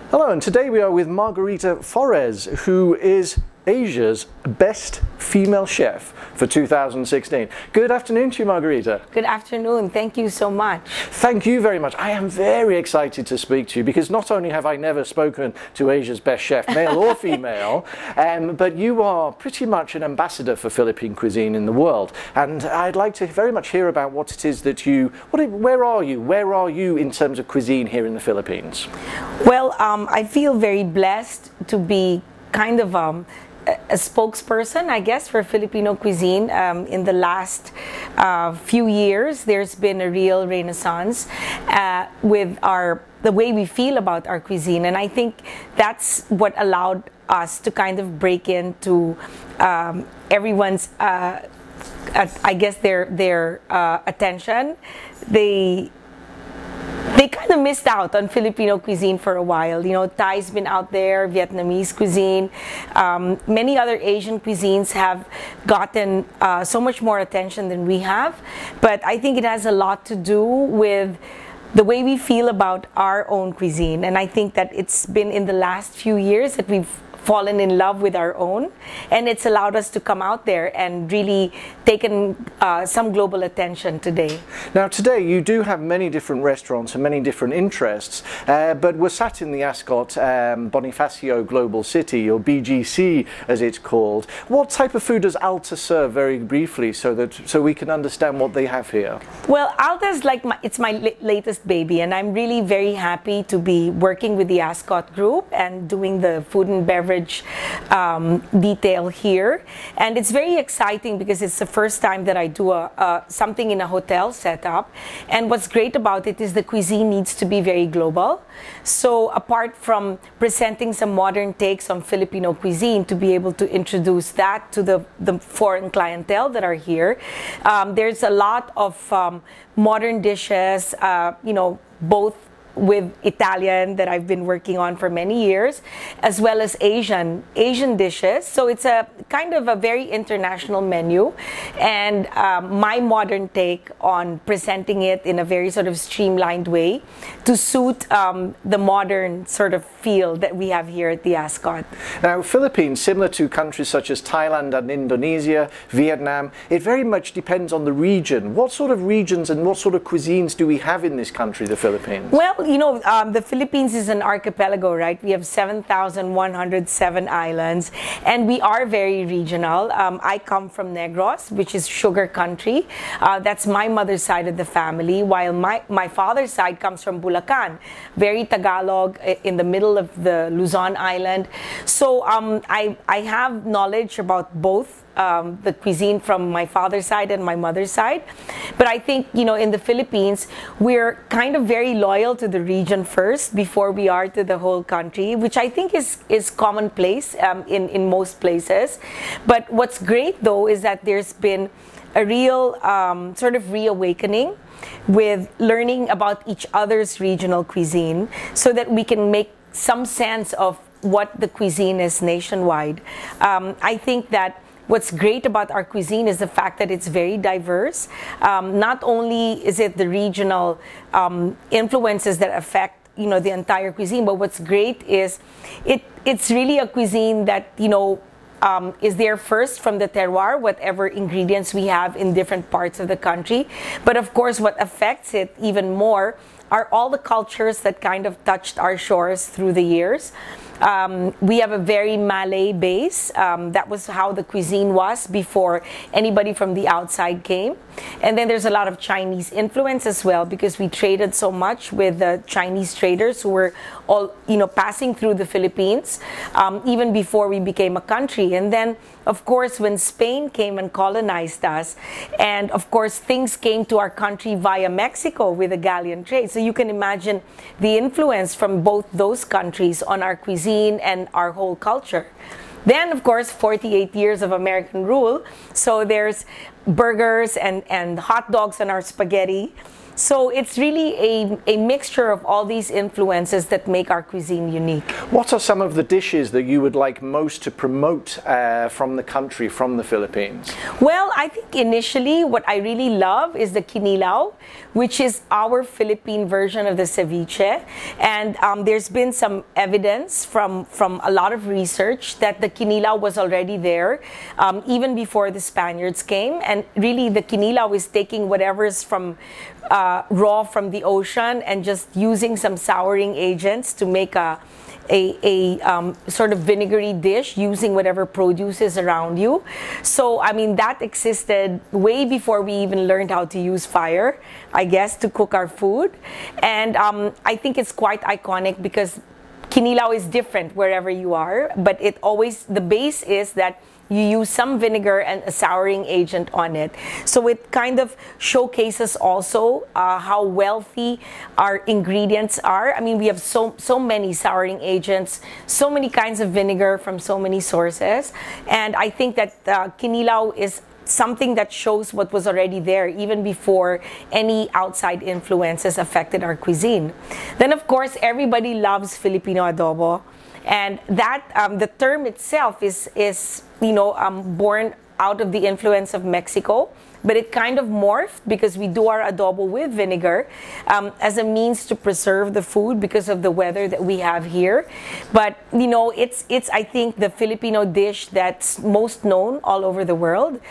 Hello, and today we are with Margarita Forés, who is Asia's best female chef for 2016. Good afternoon to you, Margarita. Good afternoon. Thank you so much. Thank you very much. I am very excited to speak to you because not only have I never spoken to Asia's best chef, male or female, but you are pretty much an ambassador for Philippine cuisine in the world. And I'd like to very much hear about what it is that where are you? Where are you in terms of cuisine here in the Philippines? Well, I feel very blessed to be kind of a spokesperson, I guess, for Filipino cuisine. In the last few years, there's been a real renaissance with the way we feel about our cuisine, and I think that's what allowed us to kind of break into everyone's, I guess, their attention. They kind of missed out on Filipino cuisine for a while. You know, Thai's been out there, Vietnamese cuisine. Many other Asian cuisines have gotten so much more attention than we have. But I think it has a lot to do with the way we feel about our own cuisine. And I think that it's been in the last few years that we've fallen in love with our own, and it's allowed us to come out there and really taken some global attention today. Now today you do have many different restaurants and many different interests, but we're sat in the Ascott Bonifacio Global City, or BGC as it's called. What type of food does Alta serve, very briefly, so we can understand what they have here? Well, Alta is like it's my latest baby, and I'm really very happy to be working with the Ascott group and doing the food and beverage detail here. And it's very exciting because it's the first time that I do something in a hotel setup. And what's great about it is the cuisine needs to be very global. So apart from presenting some modern takes on Filipino cuisine, to be able to introduce that to the foreign clientele that are here, there's a lot of modern dishes, you know, both with Italian that I've been working on for many years, as well as Asian dishes. So it's a kind of a very international menu, and my modern take on presenting it in a very sort of streamlined way to suit the modern sort of feel that we have here at the Ascott. Now, Philippines, similar to countries such as Thailand and Indonesia, Vietnam, it very much depends on the region. What sort of regions and what sort of cuisines do we have in this country, the Philippines? Well, you know, the Philippines is an archipelago, right? We have 7,107 islands, and we are very regional. I come from Negros, which is sugar country. That's my mother's side of the family, while my father's side comes from Bulacan, very Tagalog, in the middle of the Luzon Island. So I have knowledge about both the cuisine from my father's side and my mother's side. But I think, you know, in the Philippines, we're kind of very loyal to the region first before we are to the whole country, which I think is commonplace in most places. But what's great, though, is that there's been a real sort of reawakening with learning about each other's regional cuisine so that we can make some sense of what the cuisine is nationwide. I think that what's great about our cuisine is the fact that it's very diverse. Not only is it the regional influences that affect, you know, the entire cuisine, but what's great is it's really a cuisine that, you know, is there first from the terroir, whatever ingredients we have in different parts of the country. But of course, what affects it even more are all the cultures that kind of touched our shores through the years. We have a very Malay base. That was how the cuisine was before anybody from the outside came. And then there's a lot of Chinese influence as well, because we traded so much with the Chinese traders who were all, you know, passing through the Philippines even before we became a country. And then, of course, when Spain came and colonized us, and of course things came to our country via Mexico with the galleon trade. So you can imagine the influence from both those countries on our cuisine and our whole culture. Then, of course, 48 years of American rule. So there's burgers and hot dogs on our spaghetti. So it's really a mixture of all these influences that make our cuisine unique. What are some of the dishes that you would like most to promote from the country, from the Philippines? Well, I think initially what I really love is the kinilaw, which is our Philippine version of the ceviche. And there's been some evidence from a lot of research that the kinilaw was already there even before the Spaniards came. And really the kinilaw is taking whatever's from raw from the ocean and just using some souring agents to make a sort of vinegary dish using whatever produce is around you. So, I mean, that existed way before we even learned how to use fire, I guess, to cook our food. And I think it's quite iconic because kinilaw is different wherever you are, but the base is that you use some vinegar and a souring agent on it. So it kind of showcases also how wealthy our ingredients are. I mean, we have so many souring agents, so many kinds of vinegar from so many sources. And I think that kinilaw is something that shows what was already there even before any outside influences affected our cuisine. Then, of course, everybody loves Filipino adobo. And that the term itself is born out of the influence of Mexico, but it kind of morphed because we do our adobo with vinegar as a means to preserve the food because of the weather that we have here. But it's I think the Filipino dish that's most known all over the world.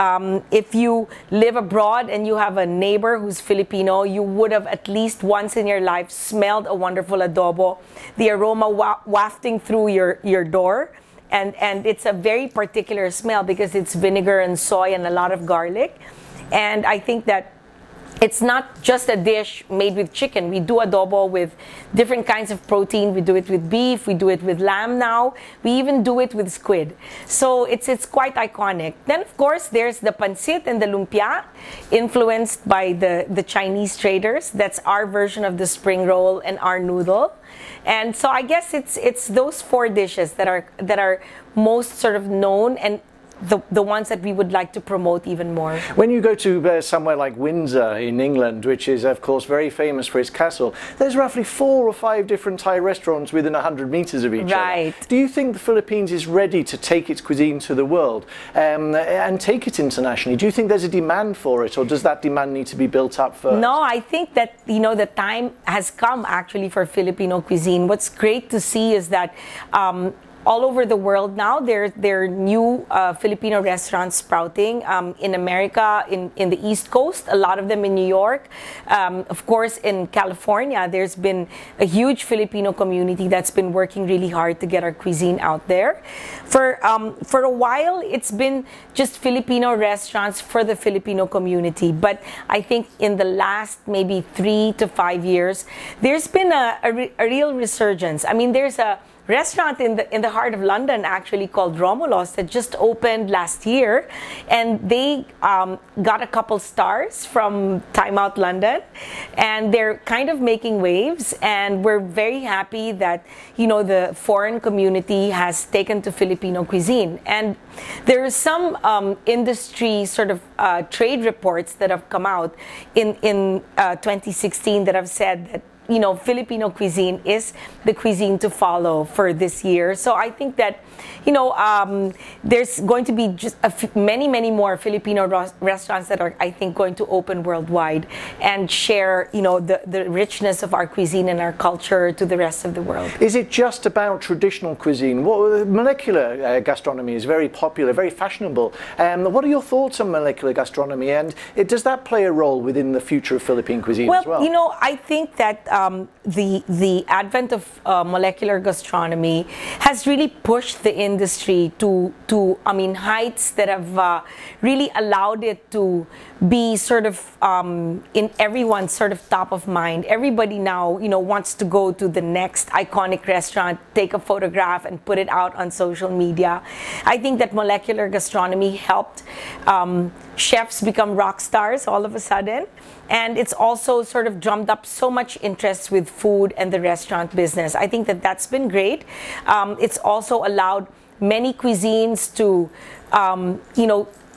If you live abroad and you have a neighbor who's Filipino, you would have at least once in your life smelled a wonderful adobo, the aroma wafting through your door. And it's a very particular smell because it's vinegar and soy and a lot of garlic. And I think that it's not just a dish made with chicken. We do adobo with different kinds of protein. We do it with beef. We do it with lamb now. We even do it with squid. So it's quite iconic. Then, of course, there's the pancit and the lumpia, influenced by the Chinese traders. That's our version of the spring roll and our noodle. And so I guess it's those four dishes that are most sort of known and the ones that we would like to promote even more. When you go to somewhere like Windsor in England, which is of course very famous for its castle, there's roughly 4 or 5 different Thai restaurants within 100 meters of each other. Do you think the Philippines is ready to take its cuisine to the world and take it internationally? Do you think there's a demand for it, or does that demand need to be built up first? No, I think that the time has come actually for Filipino cuisine. What's great to see is that all over the world now, there are new Filipino restaurants sprouting in America, in the East Coast, a lot of them in New York. Of course, in California, there's been a huge Filipino community that's been working really hard to get our cuisine out there. For a while, it's been just Filipino restaurants for the Filipino community. But I think in the last maybe 3 to 5 years, there's been a real resurgence. I mean, there's a restaurant in the heart of London actually called Romulos that just opened last year, and they got a couple stars from Time Out London, and they're kind of making waves, and we're very happy that the foreign community has taken to Filipino cuisine. And there are some industry sort of trade reports that have come out in 2016 that have said that Filipino cuisine is the cuisine to follow for this year. So I think that, there's going to be just many more Filipino restaurants that are, I think, going to open worldwide and share, the richness of our cuisine and our culture to the rest of the world. Is it just about traditional cuisine? Molecular gastronomy is very popular, very fashionable. What are your thoughts on molecular gastronomy, and does that play a role within the future of Philippine cuisine as well? Well, I think that the advent of molecular gastronomy has really pushed the industry to heights that have really allowed it to be sort of in everyone's sort of top of mind. Everybody now, wants to go to the next iconic restaurant, take a photograph and put it out on social media. I think that molecular gastronomy helped chefs become rock stars all of a sudden. And it's also sort of drummed up so much interest with food and the restaurant business. I think that that's been great. It's also allowed many cuisines to,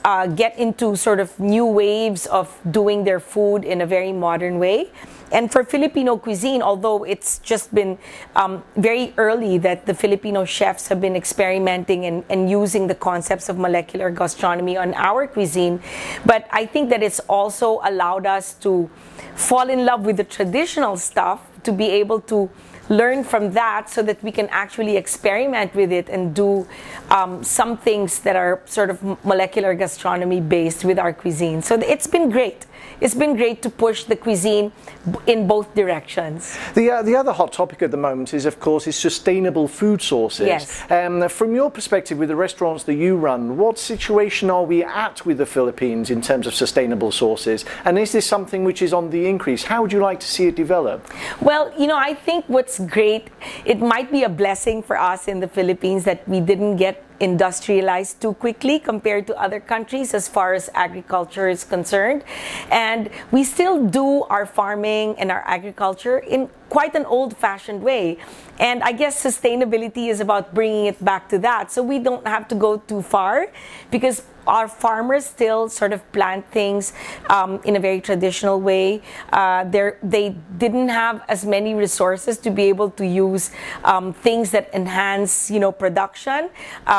get into sort of new waves of doing their food in a very modern way. And for Filipino cuisine, although it's just been very early that the Filipino chefs have been experimenting and using the concepts of molecular gastronomy on our cuisine, but I think that it's also allowed us to fall in love with the traditional stuff, to be able to learn from that so that we can actually experiment with it and do some things that are sort of molecular gastronomy based with our cuisine. So it's been great. It's been great to push the cuisine in both directions. The other hot topic at the moment is, of course, sustainable food sources. Yes. From your perspective, with the restaurants that you run, what situation are we at with the Philippines in terms of sustainable sources? And is this something which is on the increase? How would you like to see it develop? Well, I think what's great, it might be a blessing for us in the Philippines that we didn't get industrialized too quickly compared to other countries as far as agriculture is concerned. And we still do our farming and our agriculture in quite an old-fashioned way. And I guess sustainability is about bringing it back to that. So we don't have to go too far, because our farmers still sort of plant things in a very traditional way. They didn't have as many resources to be able to use things that enhance, production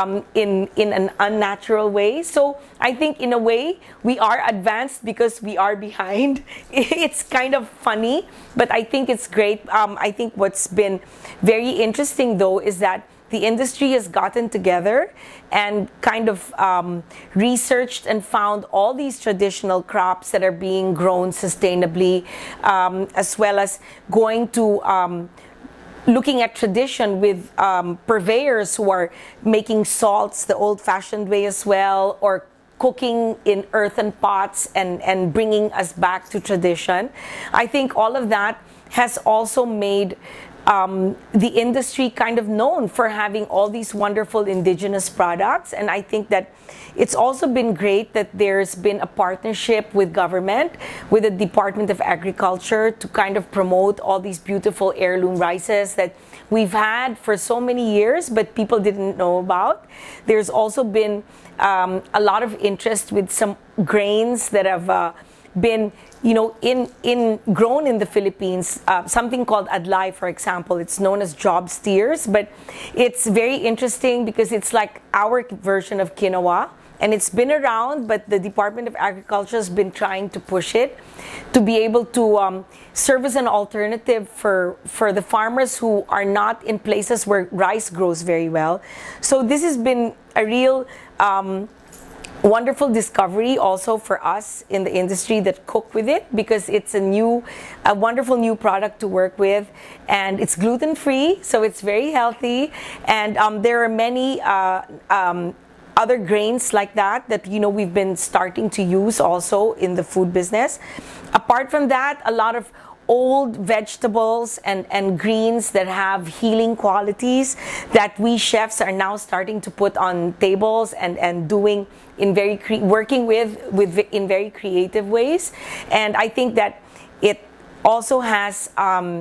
in an unnatural way. So I think in a way we are advanced because we are behind. It's kind of funny, but I think it's great. I think what's been very interesting though is that the industry has gotten together and kind of researched and found all these traditional crops that are being grown sustainably, as well as going to looking at tradition with purveyors who are making salts the old-fashioned way as well, or cooking in earthen pots and bringing us back to tradition. I think all of that has also made the industry kind of known for having all these wonderful indigenous products. And I think that it's also been great that there's been a partnership with government, with the Department of Agriculture, to kind of promote all these beautiful heirloom rices that we've had for so many years, but people didn't know about. There's also been a lot of interest with some grains that have been grown in the Philippines, something called adlay, for example. It's known as job steers, but it's very interesting because it's like our version of quinoa, and it's been around, but the Department of Agriculture has been trying to push it to be able to serve as an alternative for the farmers who are not in places where rice grows very well. So this has been a real wonderful discovery also for us in the industry that cook with it, because it's a wonderful new product to work with, and it's gluten-free, so it's very healthy. And there are many other grains like that we've been starting to use also in the food business. Apart from that, a lot of old vegetables and greens that have healing qualities that we chefs are now starting to put on tables and doing in working with in very creative ways. And I think that it also has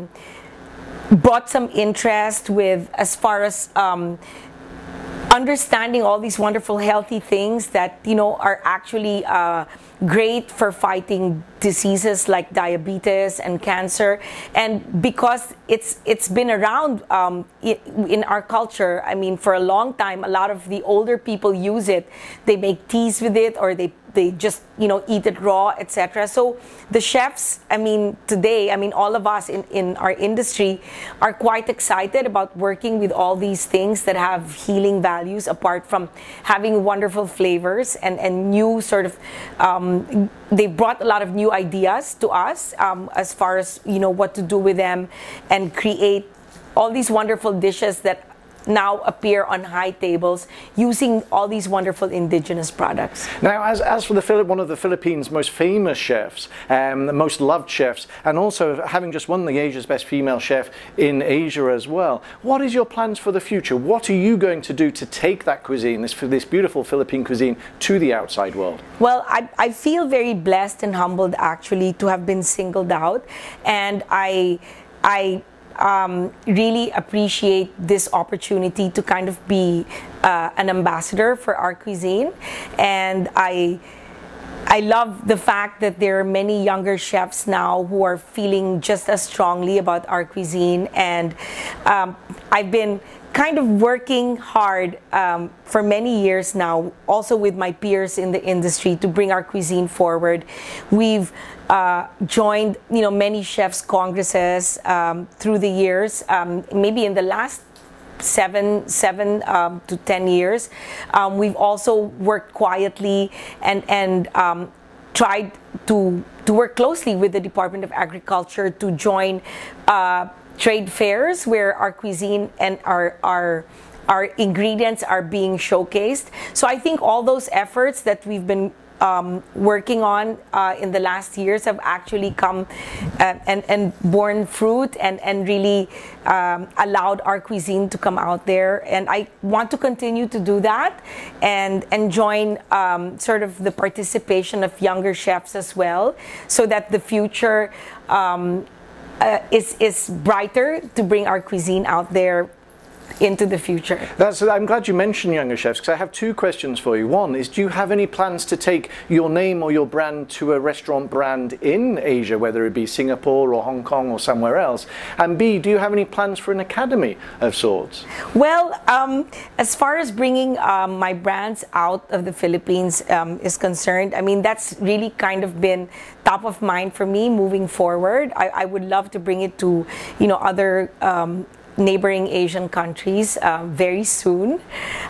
brought some interest with as far as understanding all these wonderful healthy things that are actually great for fighting diseases like diabetes and cancer. And because it's been around in our culture, I mean, for a long time, a lot of the older people use it. They make teas with it, or they just eat it raw, etc. So the chefs, I mean, today, I mean, all of us in our industry are quite excited about working with all these things that have healing values, apart from having wonderful flavors and new sort of they've brought a lot of new ideas to us as far as what to do with them and create all these wonderful dishes that now appear on high tables using all these wonderful indigenous products. Now, as for one of the Philippines' most famous chefs, the most loved chefs, and also having just won the Asia's Best Female Chef in Asia as well, what is your plans for the future? What are you going to do to take that cuisine, this beautiful Philippine cuisine, to the outside world? Well, I feel very blessed and humbled actually to have been singled out, and I really appreciate this opportunity to kind of be an ambassador for our cuisine. And I love the fact that there are many younger chefs now who are feeling just as strongly about our cuisine. And I've been kind of working hard for many years now, also with my peers in the industry, to bring our cuisine forward. We've joined, many chefs' congresses through the years. Maybe in the last 7 to 10 years. We've also worked quietly and tried to work closely with the Department of Agriculture to join trade fairs where our cuisine and our ingredients are being showcased. So I think all those efforts that we've been working on in the last years have actually come and borne fruit and really allowed our cuisine to come out there. And I want to continue to do that and join sort of the participation of younger chefs as well, so that the future is brighter to bring our cuisine out there into the future. I'm glad you mentioned younger chefs, because I have 2 questions for you. One is, do you have any plans to take your name or your brand to a restaurant brand in Asia, whether it be Singapore or Hong Kong or somewhere else? And B, do you have any plans for an academy of sorts? Well, as far as bringing my brands out of the Philippines is concerned, I mean, that's really kind of been top of mind for me moving forward. I would love to bring it to, other neighboring Asian countries very soon.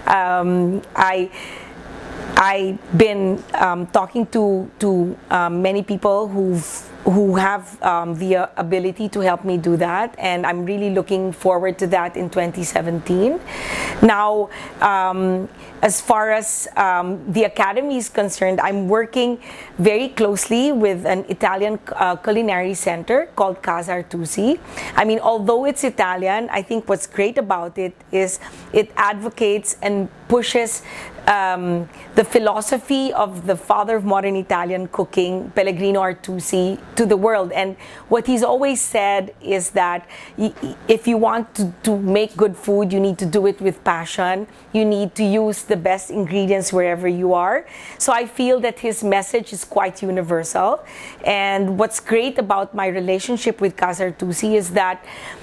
I've been talking to many people who have the ability to help me do that, and I'm really looking forward to that in 2017. Now, as far as the academy is concerned, I'm working very closely with an Italian culinary center called Casa Artusi. I mean, although it's Italian, I think what's great about it is it advocates and pushes the philosophy of the father of modern Italian cooking, Pellegrino Artusi, to the world. And what he's always said is that if you want to make good food, you need to do it with passion. You need to use the best ingredients wherever you are. So I feel that his message is quite universal. And what's great about my relationship with Casa Artusi is that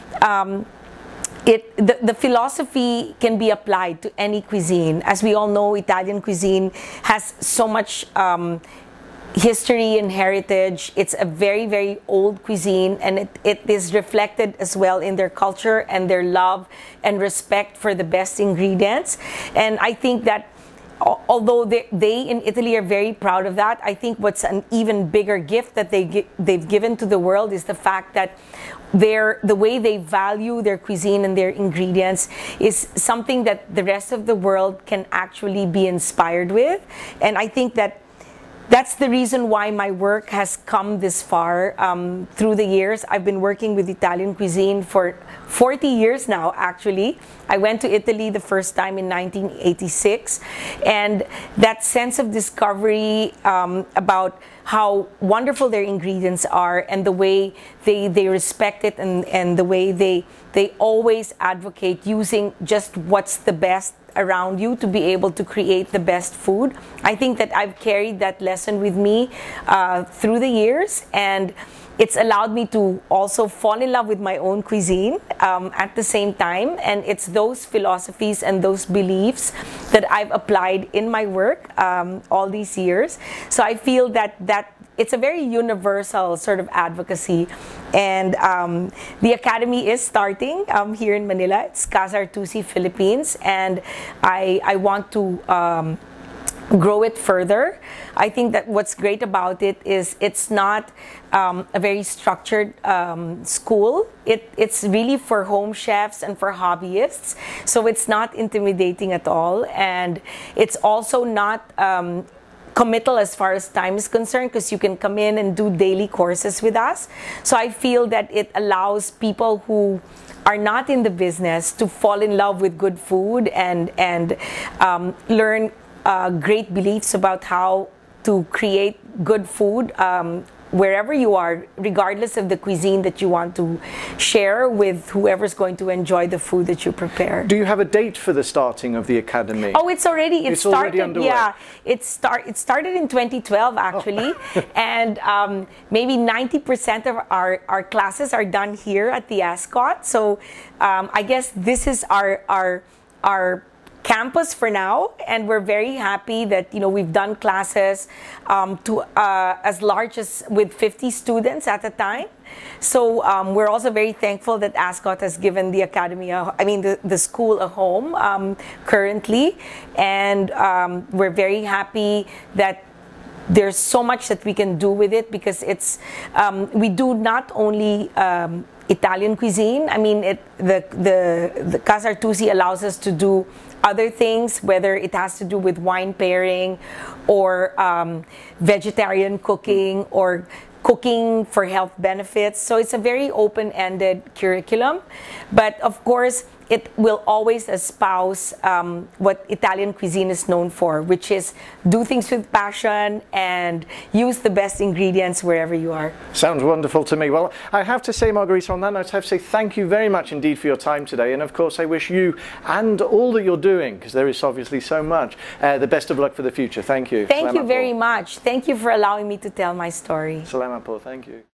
the philosophy can be applied to any cuisine. As we all know, Italian cuisine has so much history and heritage. It's a very, very old cuisine, and it is reflected as well in their culture and their love and respect for the best ingredients. And I think that although they in Italy are very proud of that, I think what's an even bigger gift that they've given to the world is the fact that the way they value their cuisine and their ingredients is something that the rest of the world can actually be inspired with. And I think that that's the reason why my work has come this far through the years. I've been working with Italian cuisine for 40 years now, actually. I went to Italy the first time in 1986. And that sense of discovery about how wonderful their ingredients are and the way they respect it and the way they always advocate using just what's the best around you to be able to create the best food. I think that I've carried that lesson with me through the years, and it's allowed me to also fall in love with my own cuisine at the same time. And it's those philosophies and those beliefs that I've applied in my work all these years. So I feel that it's a very universal sort of advocacy. And the academy is starting here in Manila. It's Casa Artusi Philippines, and I want to grow it further. I think that what's great about it is it's not a very structured school. It's really for home chefs and for hobbyists. So it's not intimidating at all. And it's also not committal as far as time is concerned, because you can come in and do daily courses with us. So I feel that it allows people who are not in the business to fall in love with good food and learn great beliefs about how to create good food wherever you are, regardless of the cuisine that you want to share with whoever's going to enjoy the food that you prepare. Do you have a date for the starting of the academy? Oh, it's already already underway. Yeah, it started in 2012 actually, and maybe 90% of our classes are done here at the Ascott. So I guess this is our campus for now, and we're very happy that we've done classes to as large as with 50 students at a time. So we're also very thankful that Ascott has given the academy, the school, a home currently, and we're very happy that there's so much that we can do with it, because it's we do not only Italian cuisine. I mean, the Casa Artusi allows us to do other things, whether it has to do with wine pairing or vegetarian cooking or cooking for health benefits. So it's a very open-ended curriculum, but of course it will always espouse what Italian cuisine is known for, which is do things with passion and use the best ingredients wherever you are. Sounds wonderful to me. Well, I have to say, Margarita, on that note, I have to say thank you very much indeed for your time today. And of course, I wish you and all that you're doing, because there is obviously so much, the best of luck for the future. Thank you. Thank you very much. Thank you for allowing me to tell my story. Salamat po. Thank you.